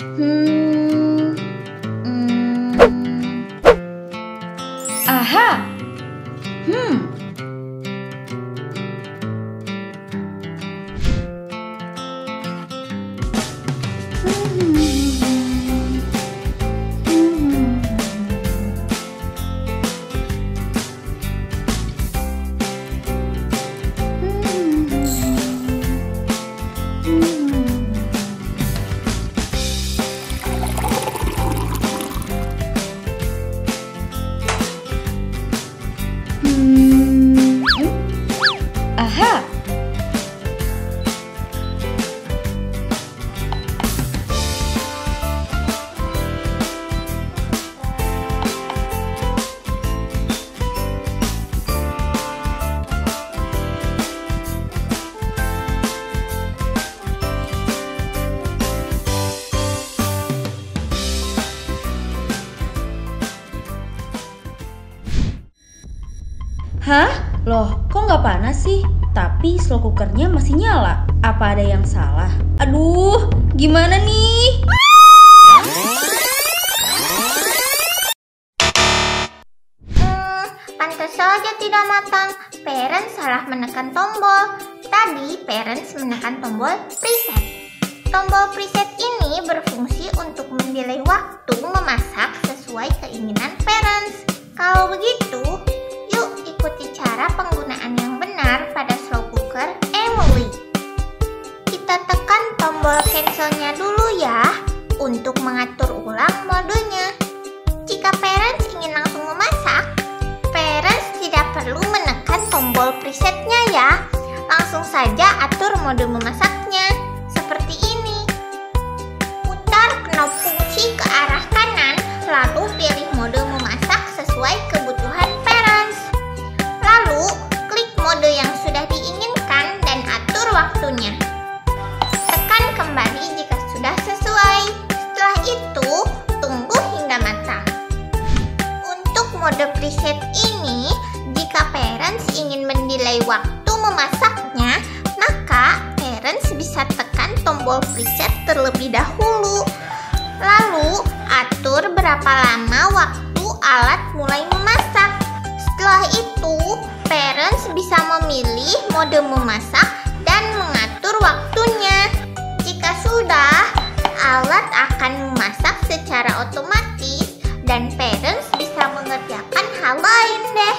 Hmm, Aha. Hmm. Aha. Hah? Loh, kok nggak panas sih? Tapi slow cookernya masih nyala. Apa ada yang salah? Aduh, gimana nih? Pantas saja tidak matang. Parents salah menekan tombol. Tadi parents menekan tombol preset. Tombol preset ini berfungsi untuk mendelay waktu memasak sesuai keinginan parents. Kalau begitu, yuk ikuti cara penggunaan yang benar pada slow cooker Emily. Kita tekan tombol cancelnya dulu ya untuk mengatur ulang modenya. Jika parents ingin langsung memasak, parents tidak perlu menekan tombol presetnya ya. Langsung saja atur mode memasaknya seperti ini. Putar knob kunci ke arah kanan, lalu pilih mode memasak sesuai kebutuhan parents. Lalu, klik mode yang sudah diinginkan dan atur waktunya. Tekan kembali jika sudah sesuai. Setelah itu, tunggu hingga matang. Untuk mode preset ini, jika parents ingin mendelay waktu memasaknya, maka parents bisa tekan tombol preset terlebih dahulu. Lalu, atur berapa lama waktu alat mulai memasak. Setelah itu, parents bisa memilih mode memasak dan mengatur waktunya. Jika sudah, alat akan memasak secara otomatis dan parents bisa mengerjakan hal lain deh.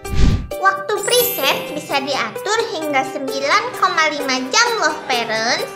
Waktu preset bisa diatur hingga 9,5 jam loh parents.